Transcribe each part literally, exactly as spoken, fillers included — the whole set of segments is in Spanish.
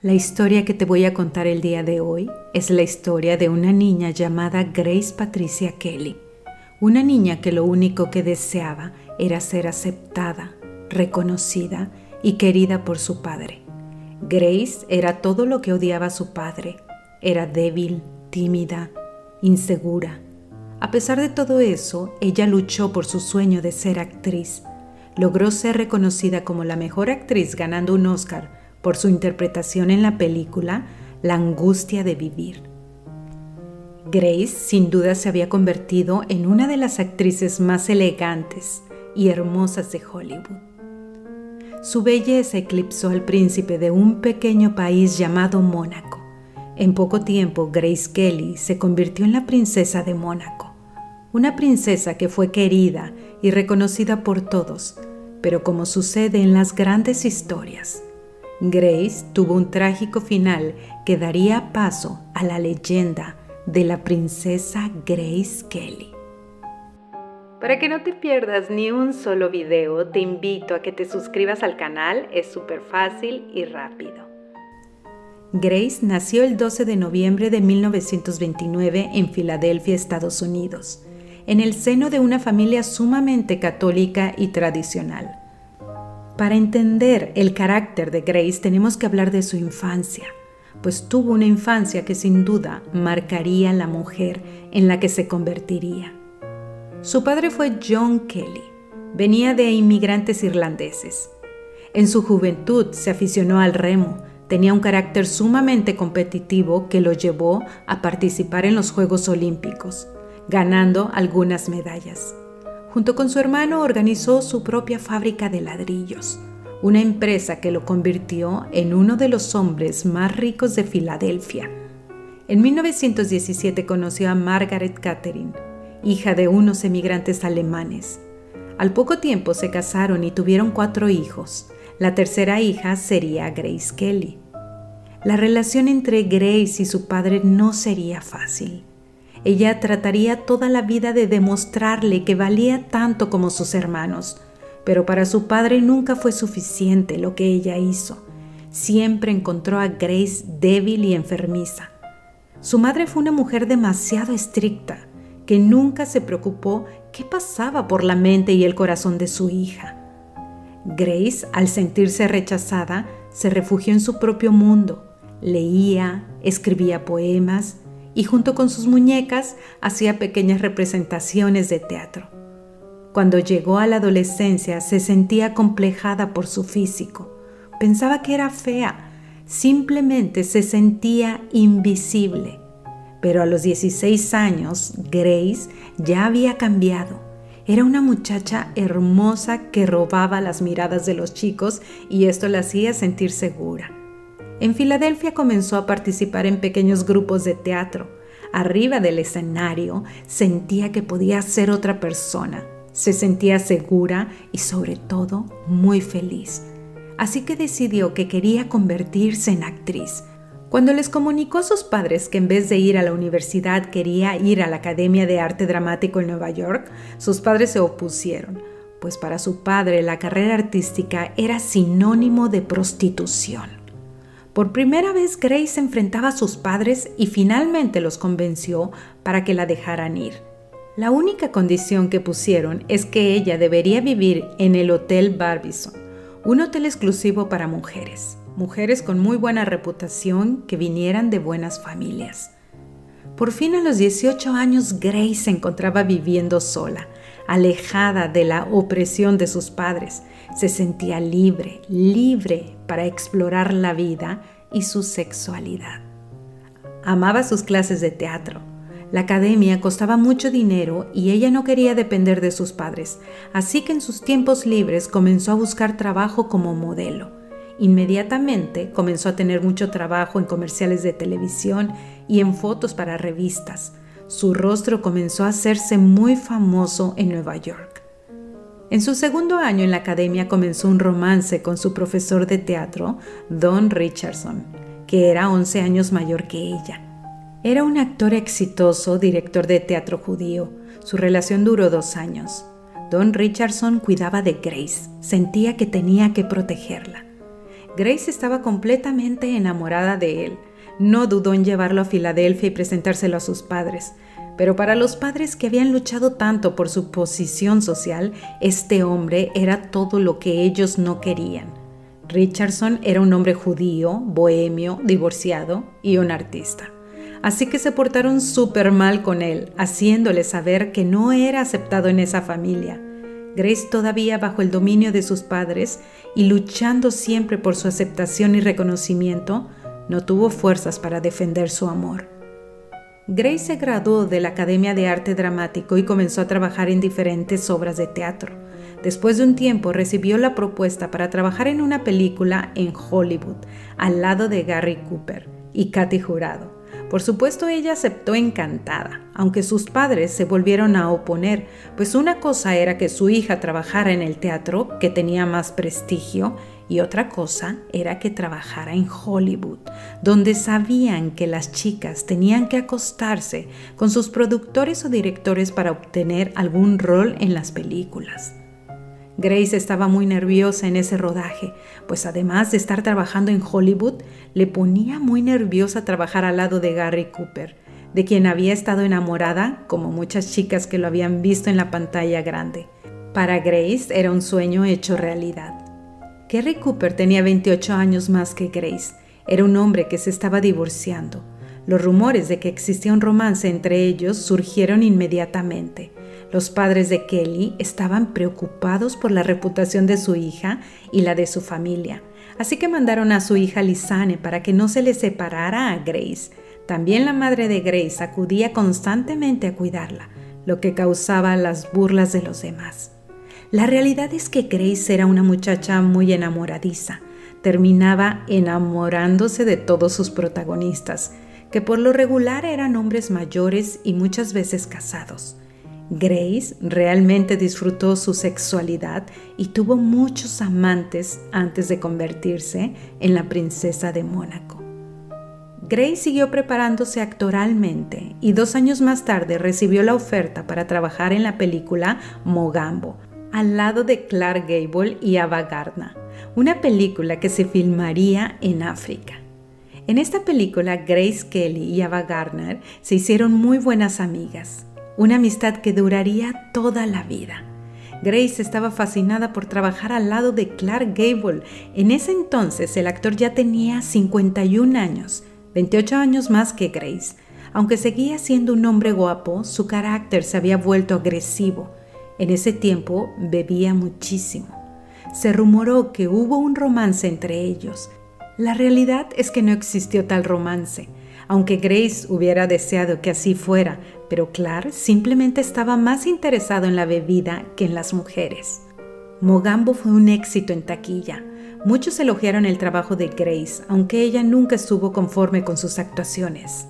La historia que te voy a contar el día de hoy es la historia de una niña llamada Grace Patricia Kelly, una niña que lo único que deseaba era ser aceptada, reconocida y querida por su padre. Grace era todo lo que odiaba a su padre. Era débil, tímida, insegura. A pesar de todo eso, ella luchó por su sueño de ser actriz. Logró ser reconocida como la mejor actriz, ganando un Oscar por su interpretación en la película La angustia de vivir. Grace sin duda se había convertido en una de las actrices más elegantes y hermosas de Hollywood. Su belleza eclipsó al príncipe de un pequeño país llamado Mónaco. En poco tiempo, Grace Kelly se convirtió en la princesa de Mónaco, una princesa que fue querida y reconocida por todos, pero como sucede en las grandes historias, Grace tuvo un trágico final que daría paso a la leyenda de la princesa Grace Kelly. Para que no te pierdas ni un solo video, te invito a que te suscribas al canal, es súper fácil y rápido. Grace nació el doce de noviembre de mil novecientos veintinueve en Filadelfia, Estados Unidos, en el seno de una familia sumamente católica y tradicional. Para entender el carácter de Grace tenemos que hablar de su infancia, pues tuvo una infancia que sin duda marcaría la mujer en la que se convertiría. Su padre fue John Kelly, venía de inmigrantes irlandeses. En su juventud se aficionó al remo, tenía un carácter sumamente competitivo que lo llevó a participar en los Juegos Olímpicos, ganando algunas medallas. Junto con su hermano organizó su propia fábrica de ladrillos, una empresa que lo convirtió en uno de los hombres más ricos de Filadelfia. En mil novecientos diecisiete conoció a Margaret Catherine, hija de unos emigrantes alemanes. Al poco tiempo se casaron y tuvieron cuatro hijos. La tercera hija sería Grace Kelly. La relación entre Grace y su padre no sería fácil. Ella trataría toda la vida de demostrarle que valía tanto como sus hermanos, pero para su padre nunca fue suficiente lo que ella hizo. Siempre encontró a Grace débil y enfermiza. Su madre fue una mujer demasiado estricta, que nunca se preocupó qué pasaba por la mente y el corazón de su hija. Grace, al sentirse rechazada, se refugió en su propio mundo. Leía, escribía poemas y junto con sus muñecas hacía pequeñas representaciones de teatro. Cuando llegó a la adolescencia se sentía acomplejada por su físico. Pensaba que era fea, simplemente se sentía invisible. Pero a los dieciséis años, Grace ya había cambiado. Era una muchacha hermosa que robaba las miradas de los chicos y esto la hacía sentir segura. En Filadelfia comenzó a participar en pequeños grupos de teatro. Arriba del escenario sentía que podía ser otra persona. Se sentía segura y sobre todo muy feliz. Así que decidió que quería convertirse en actriz. Cuando les comunicó a sus padres que en vez de ir a la universidad quería ir a la Academia de Arte Dramático en Nueva York, sus padres se opusieron, pues para su padre la carrera artística era sinónimo de prostitución. Por primera vez Grace se enfrentaba a sus padres y finalmente los convenció para que la dejaran ir. La única condición que pusieron es que ella debería vivir en el Hotel Barbizon, un hotel exclusivo para mujeres, mujeres con muy buena reputación que vinieran de buenas familias. Por fin a los dieciocho años Grace se encontraba viviendo sola, alejada de la opresión de sus padres. Se sentía libre, libre para explorar la vida y su sexualidad. Amaba sus clases de teatro. La academia costaba mucho dinero y ella no quería depender de sus padres, así que en sus tiempos libres comenzó a buscar trabajo como modelo. Inmediatamente comenzó a tener mucho trabajo en comerciales de televisión y en fotos para revistas. Su rostro comenzó a hacerse muy famoso en Nueva York. En su segundo año en la academia comenzó un romance con su profesor de teatro, Don Richardson, que era once años mayor que ella. Era un actor exitoso, director de teatro judío. Su relación duró dos años. Don Richardson cuidaba de Grace, sentía que tenía que protegerla. Grace estaba completamente enamorada de él. No dudó en llevarlo a Filadelfia y presentárselo a sus padres. Pero para los padres que habían luchado tanto por su posición social, este hombre era todo lo que ellos no querían. Richardson era un hombre judío, bohemio, divorciado y un artista. Así que se portaron súper mal con él, haciéndole saber que no era aceptado en esa familia. Grace, todavía bajo el dominio de sus padres y luchando siempre por su aceptación y reconocimiento, no tuvo fuerzas para defender su amor. Grace se graduó de la Academia de Arte Dramático y comenzó a trabajar en diferentes obras de teatro. Después de un tiempo recibió la propuesta para trabajar en una película en Hollywood, al lado de Gary Cooper y Katy Jurado. Por supuesto, ella aceptó encantada, aunque sus padres se volvieron a oponer, pues una cosa era que su hija trabajara en el teatro, que tenía más prestigio, y otra cosa era que trabajara en Hollywood, donde sabían que las chicas tenían que acostarse con sus productores o directores para obtener algún rol en las películas. Grace estaba muy nerviosa en ese rodaje, pues además de estar trabajando en Hollywood, le ponía muy nerviosa trabajar al lado de Gary Cooper, de quien había estado enamorada, como muchas chicas que lo habían visto en la pantalla grande. Para Grace era un sueño hecho realidad. Gary Cooper tenía veintiocho años más que Grace. Era un hombre que se estaba divorciando. Los rumores de que existía un romance entre ellos surgieron inmediatamente. Los padres de Kelly estaban preocupados por la reputación de su hija y la de su familia, así que mandaron a su hija Lisanne para que no se le separara a Grace. También la madre de Grace acudía constantemente a cuidarla, lo que causaba las burlas de los demás. La realidad es que Grace era una muchacha muy enamoradiza. Terminaba enamorándose de todos sus protagonistas, que por lo regular eran hombres mayores y muchas veces casados. Grace realmente disfrutó su sexualidad y tuvo muchos amantes antes de convertirse en la princesa de Mónaco. Grace siguió preparándose actoralmente y dos años más tarde recibió la oferta para trabajar en la película Mogambo, al lado de Clark Gable y Ava Gardner, una película que se filmaría en África. En esta película, Grace Kelly y Ava Gardner se hicieron muy buenas amigas, una amistad que duraría toda la vida. Grace estaba fascinada por trabajar al lado de Clark Gable. En ese entonces, el actor ya tenía cincuenta y un años, veintiocho años más que Grace. Aunque seguía siendo un hombre guapo, su carácter se había vuelto agresivo. En ese tiempo bebía muchísimo. Se rumoró que hubo un romance entre ellos. La realidad es que no existió tal romance, aunque Grace hubiera deseado que así fuera, pero Clark simplemente estaba más interesado en la bebida que en las mujeres. Mogambo fue un éxito en taquilla. Muchos elogiaron el trabajo de Grace, aunque ella nunca estuvo conforme con sus actuaciones.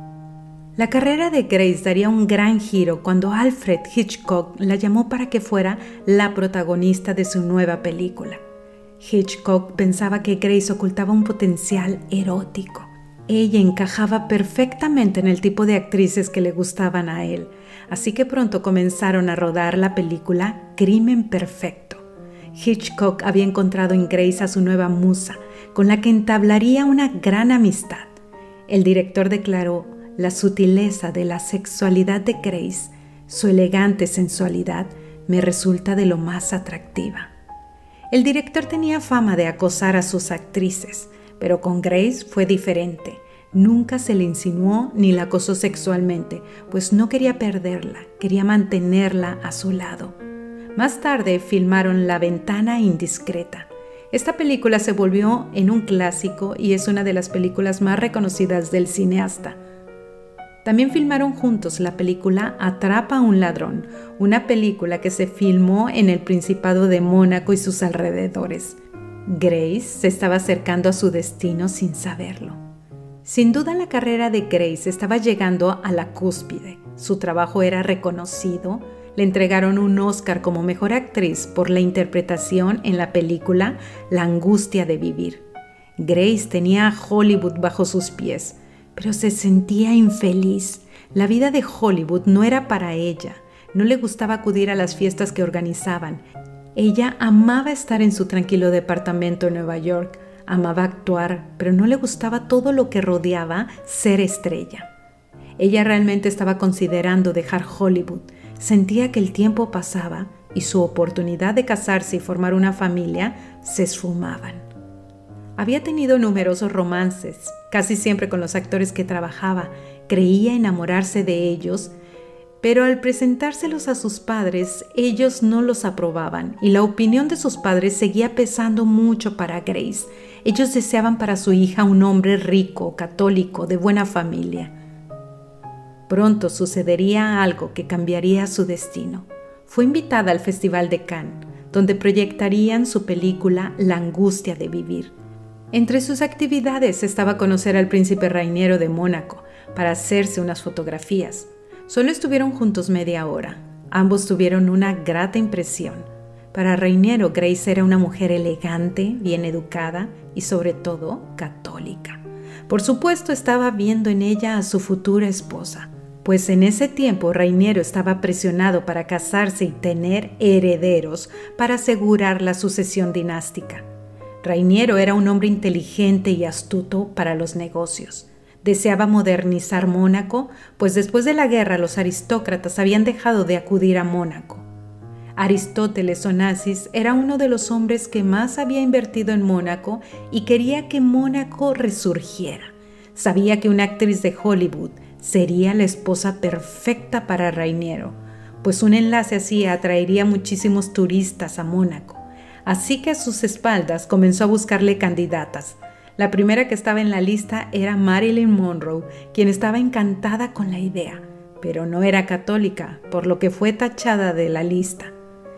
La carrera de Grace daría un gran giro cuando Alfred Hitchcock la llamó para que fuera la protagonista de su nueva película. Hitchcock pensaba que Grace ocultaba un potencial erótico. Ella encajaba perfectamente en el tipo de actrices que le gustaban a él, así que pronto comenzaron a rodar la película Crimen Perfecto. Hitchcock había encontrado en Grace a su nueva musa, con la que entablaría una gran amistad. El director declaró: la sutileza de la sexualidad de Grace, su elegante sensualidad, me resulta de lo más atractiva. El director tenía fama de acosar a sus actrices, pero con Grace fue diferente. Nunca se le insinuó ni la acosó sexualmente, pues no quería perderla, quería mantenerla a su lado. Más tarde filmaron La ventana indiscreta. Esta película se volvió en un clásico y es una de las películas más reconocidas del cineasta. También filmaron juntos la película Atrapa a un ladrón, una película que se filmó en el Principado de Mónaco y sus alrededores. Grace se estaba acercando a su destino sin saberlo. Sin duda, la carrera de Grace estaba llegando a la cúspide. Su trabajo era reconocido. Le entregaron un Oscar como mejor actriz por la interpretación en la película La angustia de vivir. Grace tenía a Hollywood bajo sus pies, pero se sentía infeliz. La vida de Hollywood no era para ella. No le gustaba acudir a las fiestas que organizaban. Ella amaba estar en su tranquilo departamento en Nueva York, Amaba actuar, pero no le gustaba todo lo que rodeaba ser estrella. Ella realmente estaba considerando dejar Hollywood. Sentía que el tiempo pasaba y su oportunidad de casarse y formar una familia se esfumaban. Había tenido numerosos romances, casi siempre con los actores que trabajaba. Creía enamorarse de ellos, pero al presentárselos a sus padres, ellos no los aprobaban y la opinión de sus padres seguía pesando mucho para Grace. Ellos deseaban para su hija un hombre rico, católico, de buena familia. Pronto sucedería algo que cambiaría su destino. Fue invitada al Festival de Cannes, donde proyectarían su película La angustia de vivir. Entre sus actividades estaba conocer al príncipe Rainiero de Mónaco para hacerse unas fotografías. Solo estuvieron juntos media hora. Ambos tuvieron una grata impresión. Para Rainiero, Grace era una mujer elegante, bien educada y sobre todo católica. Por supuesto, estaba viendo en ella a su futura esposa, pues en ese tiempo Rainiero estaba presionado para casarse y tener herederos para asegurar la sucesión dinástica. Rainiero era un hombre inteligente y astuto para los negocios. Deseaba modernizar Mónaco, pues después de la guerra los aristócratas habían dejado de acudir a Mónaco. Aristóteles Onassis era uno de los hombres que más había invertido en Mónaco y quería que Mónaco resurgiera. Sabía que una actriz de Hollywood sería la esposa perfecta para Rainiero, pues un enlace así atraería muchísimos turistas a Mónaco. Así que a sus espaldas comenzó a buscarle candidatas. La primera que estaba en la lista era Marilyn Monroe, quien estaba encantada con la idea, pero no era católica, por lo que fue tachada de la lista.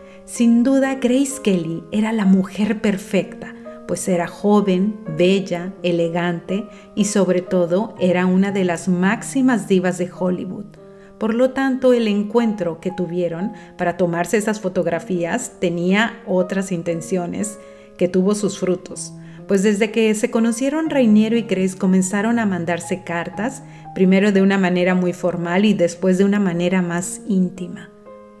Sin duda, Grace Kelly era la mujer perfecta, pues era joven, bella, elegante y sobre todo era una de las máximas divas de Hollywood. Por lo tanto, el encuentro que tuvieron para tomarse esas fotografías tenía otras intenciones que tuvo sus frutos. Pues desde que se conocieron, Rainiero y Grace comenzaron a mandarse cartas, primero de una manera muy formal y después de una manera más íntima.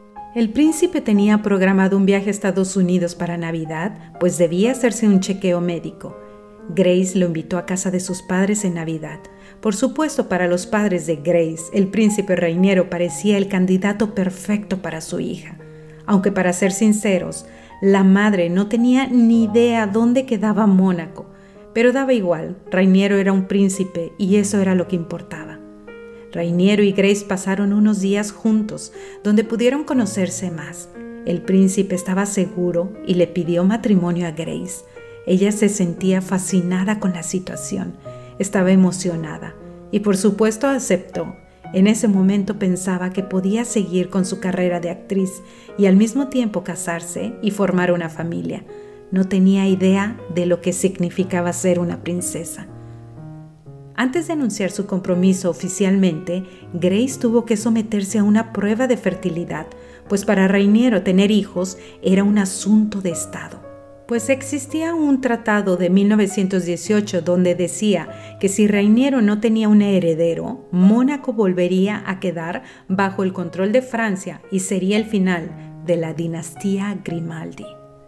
El príncipe tenía programado un viaje a Estados Unidos para Navidad, pues debía hacerse un chequeo médico. Grace lo invitó a casa de sus padres en Navidad. Por supuesto, para los padres de Grace, el príncipe Rainiero parecía el candidato perfecto para su hija. Aunque para ser sinceros, la madre no tenía ni idea dónde quedaba Mónaco, pero daba igual, Rainiero era un príncipe y eso era lo que importaba. Rainiero y Grace pasaron unos días juntos, donde pudieron conocerse más. El príncipe estaba seguro y le pidió matrimonio a Grace. Ella se sentía fascinada con la situación, estaba emocionada y por supuesto aceptó. En ese momento pensaba que podía seguir con su carrera de actriz y al mismo tiempo casarse y formar una familia. No tenía idea de lo que significaba ser una princesa. Antes de anunciar su compromiso oficialmente, Grace tuvo que someterse a una prueba de fertilidad, pues para Rainiero tener hijos era un asunto de Estado. Pues existía un tratado de mil novecientos dieciocho donde decía que si Rainiero no tenía un heredero, Mónaco volvería a quedar bajo el control de Francia y sería el final de la dinastía Grimaldi.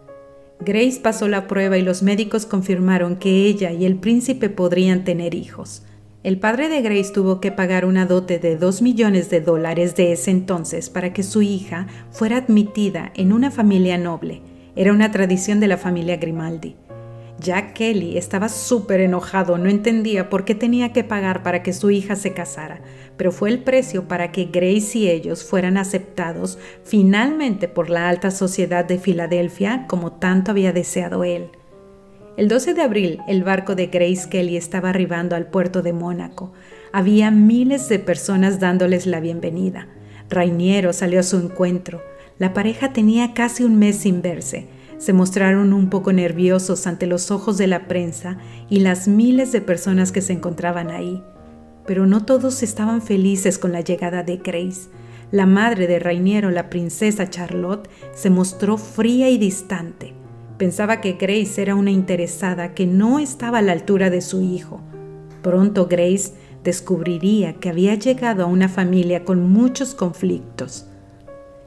Grace pasó la prueba y los médicos confirmaron que ella y el príncipe podrían tener hijos. El padre de Grace tuvo que pagar una dote de dos millones de dólares de ese entonces para que su hija fuera admitida en una familia noble. Era una tradición de la familia Grimaldi. Jack Kelly estaba súper enojado, no entendía por qué tenía que pagar para que su hija se casara, pero fue el precio para que Grace y ellos fueran aceptados finalmente por la alta sociedad de Filadelfia como tanto había deseado él. El doce de abril, el barco de Grace Kelly estaba arribando al puerto de Mónaco. Había miles de personas dándoles la bienvenida. Rainiero salió a su encuentro. La pareja tenía casi un mes sin verse. Se mostraron un poco nerviosos ante los ojos de la prensa y las miles de personas que se encontraban ahí. Pero no todos estaban felices con la llegada de Grace. La madre de Rainiero, la princesa Charlotte, se mostró fría y distante. Pensaba que Grace era una interesada que no estaba a la altura de su hijo. Pronto Grace descubriría que había llegado a una familia con muchos conflictos.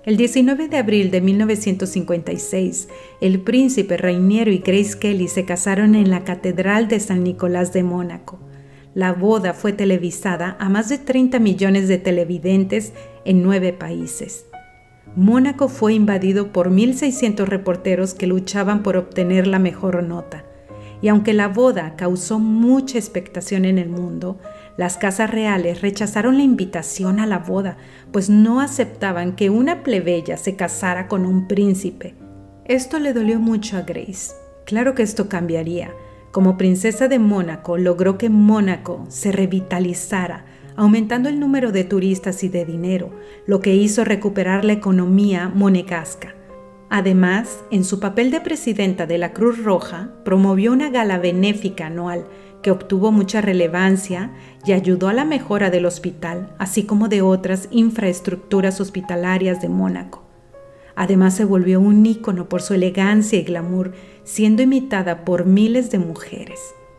El diecinueve de abril de mil novecientos cincuenta y seis, el príncipe Rainiero y Grace Kelly se casaron en la Catedral de San Nicolás de Mónaco. La boda fue televisada a más de treinta millones de televidentes en nueve países. Mónaco fue invadido por mil seiscientos reporteros que luchaban por obtener la mejor nota. Y aunque la boda causó mucha expectación en el mundo, las casas reales rechazaron la invitación a la boda, pues no aceptaban que una plebeya se casara con un príncipe. Esto le dolió mucho a Grace. Claro que esto cambiaría. Como princesa de Mónaco, logró que Mónaco se revitalizara, aumentando el número de turistas y de dinero, lo que hizo recuperar la economía monegasca. Además, en su papel de presidenta de la Cruz Roja, promovió una gala benéfica anual que obtuvo mucha relevancia y ayudó a la mejora del hospital, así como de otras infraestructuras hospitalarias de Mónaco. Además, se volvió un ícono por su elegancia y glamour, siendo imitada por miles de mujeres.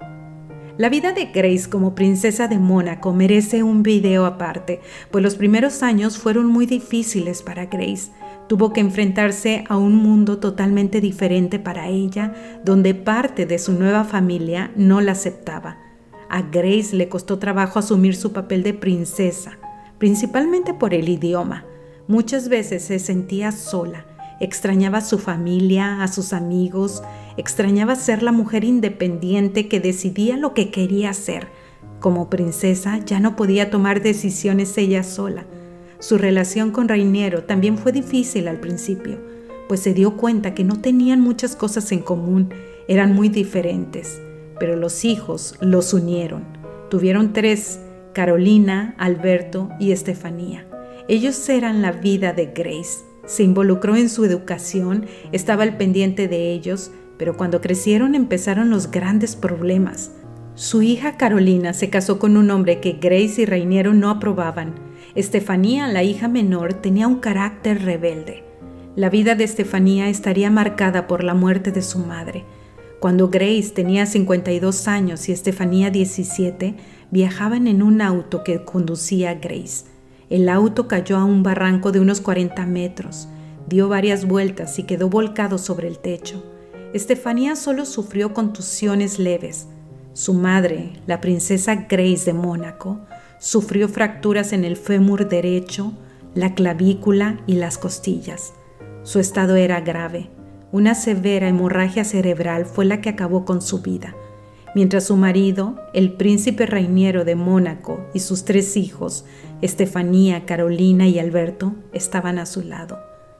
La vida de Grace como princesa de Mónaco merece un video aparte, pues los primeros años fueron muy difíciles para Grace. Tuvo que enfrentarse a un mundo totalmente diferente para ella, donde parte de su nueva familia no la aceptaba. A Grace le costó trabajo asumir su papel de princesa, principalmente por el idioma. Muchas veces se sentía sola, extrañaba a su familia, a sus amigos, extrañaba ser la mujer independiente que decidía lo que quería hacer. Como princesa ya no podía tomar decisiones ella sola. Su relación con Rainiero también fue difícil al principio, pues se dio cuenta que no tenían muchas cosas en común, eran muy diferentes, pero los hijos los unieron. Tuvieron tres, Carolina, Alberto y Estefanía. Ellos eran la vida de Grace. Se involucró en su educación, estaba al pendiente de ellos, pero cuando crecieron empezaron los grandes problemas. Su hija Carolina se casó con un hombre que Grace y Rainiero no aprobaban. Estefanía, la hija menor, tenía un carácter rebelde. La vida de Estefanía estaría marcada por la muerte de su madre. Cuando Grace tenía cincuenta y dos años y Estefanía diecisiete, viajaban en un auto que conducía Grace. El auto cayó a un barranco de unos cuarenta metros, dio varias vueltas y quedó volcado sobre el techo. Estefanía solo sufrió contusiones leves. Su madre, la princesa Grace de Mónaco, sufrió fracturas en el fémur derecho, la clavícula y las costillas. Su estado era grave. Una severa hemorragia cerebral fue la que acabó con su vida. Mientras su marido, el príncipe Rainiero de Mónaco y sus tres hijos, Estefanía, Carolina y Alberto, estaban a su lado.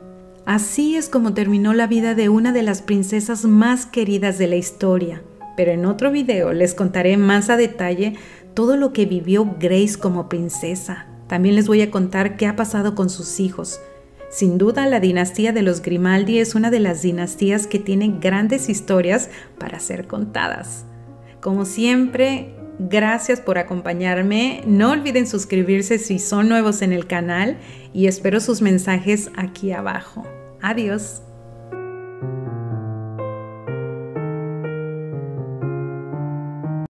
Así es como terminó la vida de una de las princesas más queridas de la historia. Pero en otro video les contaré más a detalle todo lo que vivió Grace como princesa. También les voy a contar qué ha pasado con sus hijos. Sin duda, la dinastía de los Grimaldi es una de las dinastías que tienen grandes historias para ser contadas. Como siempre, gracias por acompañarme. No olviden suscribirse si son nuevos en el canal y espero sus mensajes aquí abajo. Adiós.